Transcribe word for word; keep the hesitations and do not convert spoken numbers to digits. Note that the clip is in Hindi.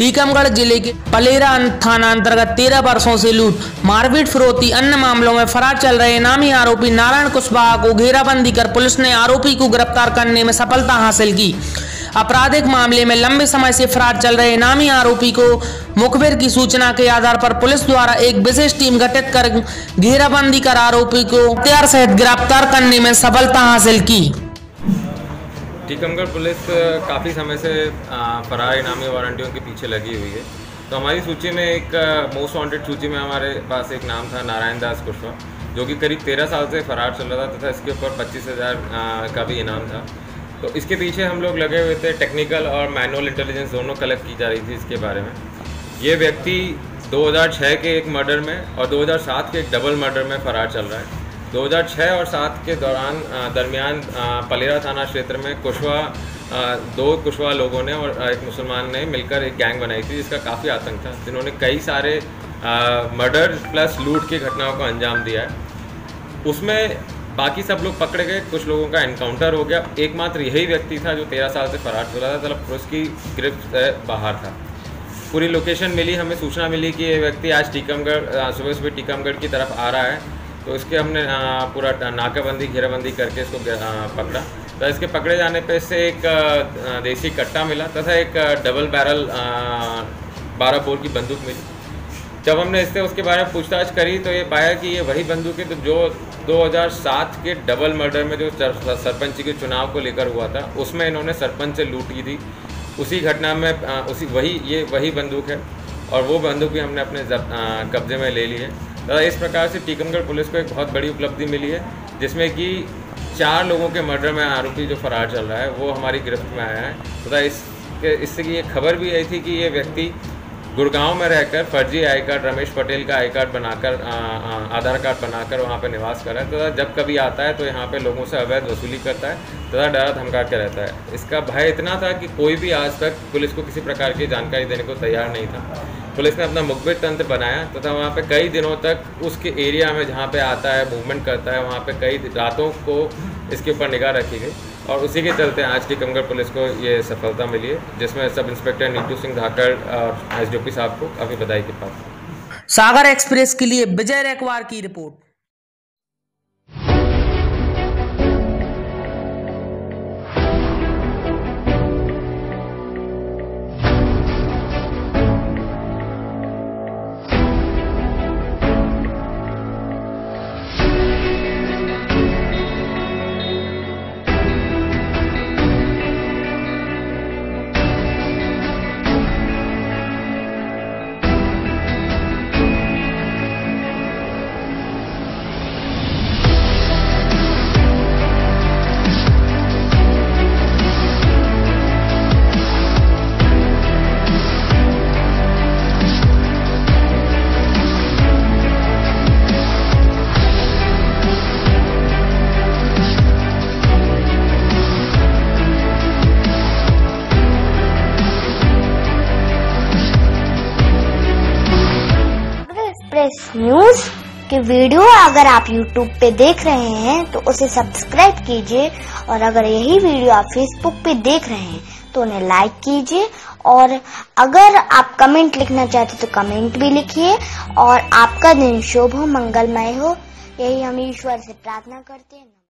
टीकमगढ़ जिले के पलेरा थाना अंतर्गत तेरह वर्षों से लूट, मारपीट, फिरौती अन्य मामलों में फरार चल रहे इनामी आरोपी नारायण कुशवाहा को घेराबंदी कर पुलिस ने आरोपी को गिरफ्तार करने में सफलता हासिल की। आपराधिक मामले में लंबे समय से फरार चल रहे इनामी आरोपी को मुखबिर की सूचना के आधार पर पुलिस द्वारा एक विशेष टीम गठित कर घेराबंदी कर आरोपी को हथियार सहित गिरफ्तार करने में सफलता हासिल की। टीकमगढ़ पुलिस काफ़ी समय से फरार इनामी वारंटियों के पीछे लगी हुई है। तो हमारी सूची में एक मोस्ट वांटेड सूची में हमारे पास एक नाम था नारायण दास कुशवाहा, जो कि करीब तेरह साल से फरार चल रहा था तथा इसके ऊपर पच्चीस हज़ार का भी इनाम था। तो इसके पीछे हम लोग लगे हुए थे, टेक्निकल और मैनुअल इंटेलिजेंस दोनों कलेक्ट की जा रही थी इसके बारे में। ये व्यक्ति दो हज़ार छह के एक मर्डर में और दो हज़ार सात के एक डबल मर्डर में फरार चल रहा है। दो हज़ार छह और सात के दौरान दरमियान पलेरा थाना क्षेत्र में कुशवाहा दो कुशवाहा लोगों ने और एक मुसलमान ने मिलकर एक गैंग बनाई थी जिसका काफ़ी आतंक था, जिन्होंने कई सारे मर्डर प्लस लूट की घटनाओं को अंजाम दिया है। उसमें बाकी सब लोग पकड़े गए, कुछ लोगों का एनकाउंटर हो गया। एकमात्र यही व्यक्ति था जो तेरह साल से फरार चल रहा था, मतलब उसकी गिरफ्त से बाहर था। पूरी लोकेशन मिली, हमें सूचना मिली कि ये व्यक्ति आज टीकमगढ़ सुबह सुबह टीकमगढ़ की तरफ आ रहा है। तो इसके हमने पूरा नाकाबंदी घेराबंदी करके इसको पकड़ा। तो इसके पकड़े जाने पे इससे एक देसी कट्टा मिला तथा एक डबल बैरल बारह बोर की बंदूक मिली। जब हमने इससे उसके बारे में पूछताछ करी तो ये पाया कि ये वही बंदूक है तो जो दो हज़ार सात के डबल मर्डर में जो सरपंच के चुनाव को लेकर हुआ था उसमें इन्होंने सरपंच से लूट की थी। उसी घटना में उसी वही ये वही बंदूक है और वो बंदूक भी हमने अपने कब्जे में ले ली है। तो इस प्रकार से टीकमगढ़ पुलिस को एक बहुत बड़ी उपलब्धि मिली है, जिसमें कि चार लोगों के मर्डर में आरोपी जो फरार चल रहा है वो हमारी गिरफ्त में आया है। तो इसके इससे ये खबर भी आई थी कि ये व्यक्ति गुड़गांव में रहकर फर्जी आई कार्ड, रमेश पटेल का आई कार्ड बनाकर आधार कार्ड बनाकर वहाँ पे निवास कर रहा है। तो जब कभी आता है तो यहाँ पे लोगों से अवैध वसूली करता है तथा डरा धमका के रहता है। इसका भय इतना था कि कोई भी आज तक पुलिस को किसी प्रकार की जानकारी देने को तैयार नहीं था। पुलिस ने अपना मुखबिर तंत्र बनाया तथा वहाँ पे कई दिनों तक उसके एरिया में जहाँ पे आता है, मूवमेंट करता है, वहाँ पे कई रातों को इसके ऊपर निगाह रखी गई और उसी के चलते आज टीकमगढ़ पुलिस को ये सफलता मिली है, जिसमें सब इंस्पेक्टर नीतू सिंह धाकड़ और एसडीओपी साहब को काफ़ी बधाई के पास। सागर एक्सप्रेस के लिए विजय रेकवार की रिपोर्ट। न्यूज के वीडियो अगर आप यूट्यूब पे देख रहे हैं तो उसे सब्सक्राइब कीजिए और अगर यही वीडियो आप फेसबुक पे देख रहे हैं तो उन्हें लाइक कीजिए और अगर आप कमेंट लिखना चाहते तो कमेंट भी लिखिए और आपका दिन शुभ हो, मंगलमय हो, यही हम ईश्वर से प्रार्थना करते हैं।